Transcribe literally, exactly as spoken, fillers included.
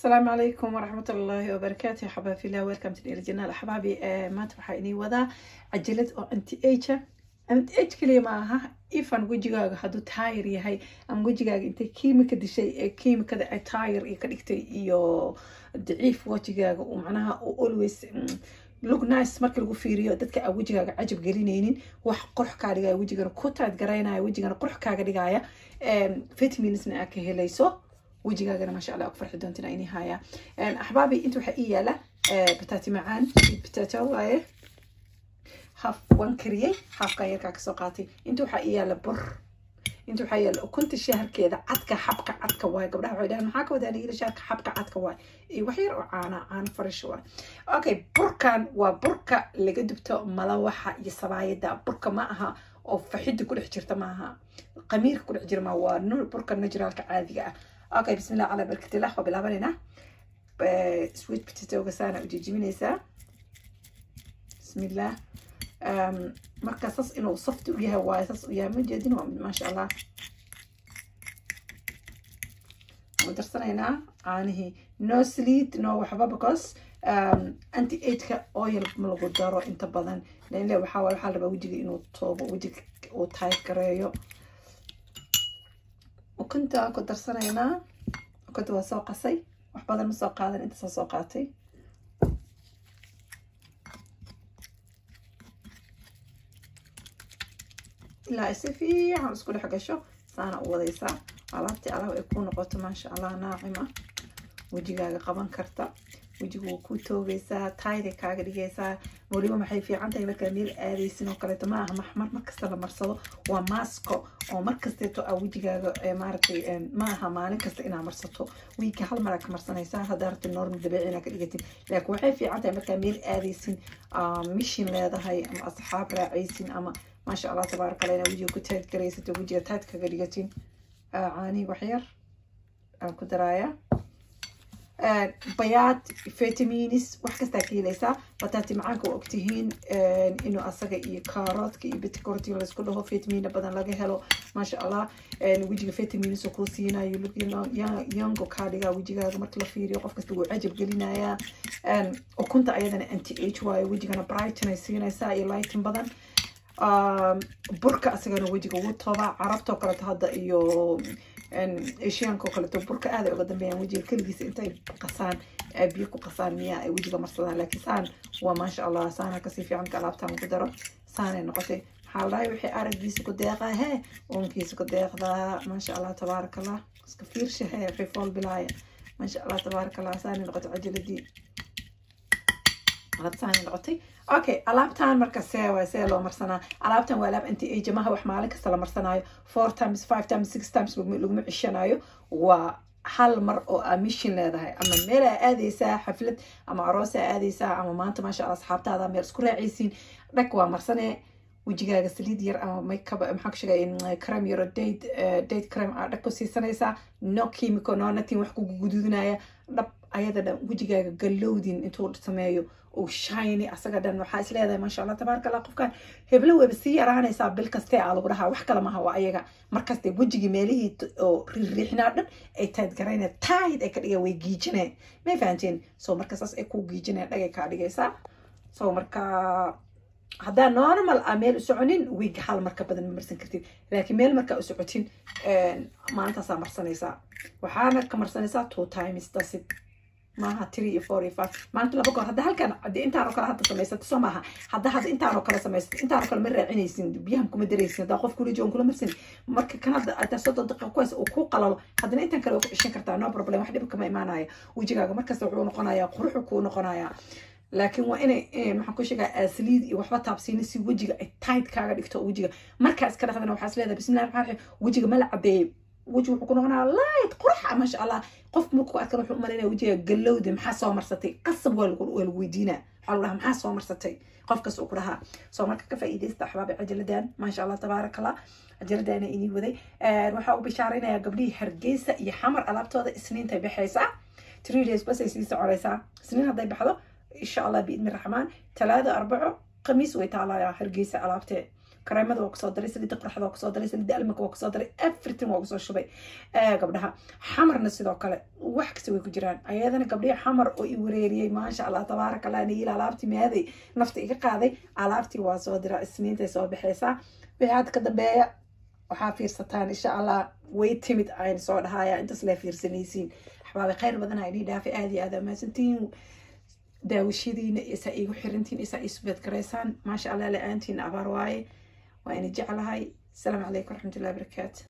السلام عليكم ورحمة الله وبركاته. حبايبي في الله، ويلكم تو الجنة. حبايبي آه ما تفحيني وذا عجلة أو أنتي إيشة أنت إيش كلمة ها إيفان وجهك هادو تاير يهاي أم وجهك أنت كيميك دي شيء كيميك ده تاير يكديك يو ضعيف وجهك ومعناها always look nice marka lagu fiiriyo dadka aad wajigaaga cajab gelinaynin wax qurux ka dhigaya wajigana ku taad garaynaya wajigana qurux kaaga dhigaya een vitaminsna aad ka helayso wajigaaga ma sha Allah ku farxi doontina inay haya een ahbaabi inta waxa ii yaala bataati macaan bataata waaye half one kariyay half ka yarka ka soo qaatay inta waxa ii yaala bur inta waxa yaala ukunta shaharkeeda cadka xabka cadka waay gabdhaha waxay dhahaan maxaa ka wada aniga shaharka xabka cadka waay iyo wax yar oo caana aan fresh waay okay burkan waa burka laga dubto malawaxa iyo sabaayada burka ma aha oo faxida ku dhex jirta ma aha qamiirka ku dhex jira ma waa nuur burka naturalka caadiga ah okay bismillah ala barakatillah wa bilaabanina sweet potato gasana u jijibinaysa bismillah um marka sas inuu soft u yahay waa sas u yahay ma jeedin waa ma sha Allah ودرسنا عنه no sleet no وحبا because um anti age oil ملقدارو انت بدن لان لو حاول حال بوجهي انه توب وجهك او تايب كريو وكنت اكو درسنا هنا كنت وسو قصي wax badan ma soo qaadan inta soo soo qaatay ila isifi aan isku dhaxgasho saana u wadaysa alaabti alaab ay ku noqoto ma sha Allah naacima wajigaaga qaban karta wajigu ku toogaysa taayda kaaga dhigaysa waliba maxay fiican tahay marka meel aadaysin oo kale ma aha maxmar markasta la marsado waa masko oo markasta to wajigaaga maartay ma aha maalin kasta inaad marsato wiilka hal mar ka marsanaysa hadaa rabto normal dabiiciina ka dhigatid laakiin waxay fiican tahay marka meel aadaysin mission leedahay ama asxaab raacaysin ama ما شاء الله تبارك الله وجهك كتاد كريسة وجهك تاد كقريتين عاني وحير كدرايا بيات فيتامينز وحكست أكيليسا بتاتي معاك وقتهين إنه أصلا كارات كي بتكورتين بس كله فيتامين بدن لاقي هلو ما شاء الله وجهك فيتامينز وكروسينا يلوك يان يانغو كاريا وجهك مرتلا فيري وقف كستو عجب قلنا يا وكنت أيضا أنتي إتش واي وجهك أنا برايتن يصير ساي لايتن بدن بركة أسجن وجهك وطبع عرفته قرأت هذا إيو إن إيشيان كوكلته بركة هذا وقدم بيان وجهك كل جيس أنتي قصان بيكو قصان مياه وجهك مرصنا لك سان وما شاء الله سانا كسيفي عنك لابتها مقدرة سانا نقطة حالا يوحي أرد جيسك ديقة هاي ومكيسك ديقة ما شاء الله تبارك الله سكفير شهي في فول بلاية ما شاء الله تبارك الله سانا نقطة عجل دي غد سانا نقطة اوكي alaabtan marka seewa see loo marsanaa alaabtan waa alaab intii ay jamaha wax maalin kasta la marsanaayo four times five times six times lagu cishanayo waa hal mar oo mission leedahay ama meel aadaysa xaflad ama aroos aadaysa ama maanta ma sha Allah asxaabtaada meel isku raacaysiin dhag waa marsanee wajigaaga saliid yar ama makeup maxaa ku sheegay cream yar date date cream aad dhag ku siisanaysa no chemical no nothing wax ku gududunaya dhab ayada wajigaaga galowdin intuu sameeyo oo shiny asaga dhan waxa isleedahay ma sha Allah tabaaraka Allah qofkan heblo web si yaraanaysa bil kaste aad ugu dhaha wax kale ma aha ayaga markaas wajigi meelihii oo riixnaa dhan ay taad garayna tayd ay ka dhigay way giijinay ma fahanteen soo markaas ay ku giijinay dhagay ka dhigaysa soo marka هذا normal أميل سعونين ويج حال مركب بدن مرسن كتير لكن ميل مركب سعوتين ما أنت سامر سنيسا وحنا كمر سنيسا two times تسد ما three four five ما أنت لبقى هذا هل كان عدي أنت عرق هذا سميسا تسمعها هذا هذا أنت عرق سميسا أنت عرق المرة عينيسين بيهم كم دريسين ده خوف كل يوم كل مرسن مركب كان هذا تسد دقيقة كويس وكوق على هذا أنت كلو إيش كرتها no problem واحد بكم إيمانايا ويجيك مركز سعون قنايا قروح وكون قنايا لكن وأنا maxaan ku sheegaa saliid iyo waxba taabsiin si wajiga ay tight kaaga dhigto wajiga markaas ka dhaqdana waxa isleedahay bismillaah waxaan wajiga ma la cabeey wajigu wuxuu ku noqonaa light qurux ma sha Allah qof markuu aad kan wuxuu marinaa wajiga galowda maxaa soo marsatay qasab waa lagu weydiina Allah maxaa soo marsatay qofkaas uu ku dhaha soo marka ka faa'iideysta xabaabi ajaladan ma sha Allah tabaaraka Allah ajaladana inii waday waxa uu bishaaraynayaa gabdhii Hargeysa iyo Xamar alaabtooda isniinta bixaysa three days bas ay sii soconaysaa isniin haday baxdo إن شاء الله بإذن الرحمن ثلاثة أربعة خميس ويتعالى يا هرجيسة علابته kareemada waa kusoo daray saliidda qoraxda waa kusoo daray saliidda almaka waa kusoo daray everything waa kusoo shubay ee gabdhaha xamarna sidoo kale wax kasta way ku jiraan ayadana gabdhaha xamar oo i wareeriyay maasha Allah tabaaraka Allah niil alaabti meeday nafta iga qaaday alaabti waa soo dira isniinta soo bixaysa wixii ka dambeeya waxaa fiirsataan insha Allah way timid aan soo dhahaya intaas la fiirsanaysiin xabaab khayr badan ay dhaafi aad iyo aad ma santiin daawashadiina isa igu xirantiin isa isbad gareysaan ma sha Allah la aantiin abaar waaye waa in jeclahay السلام عليكم ورحمة الله وبركاته.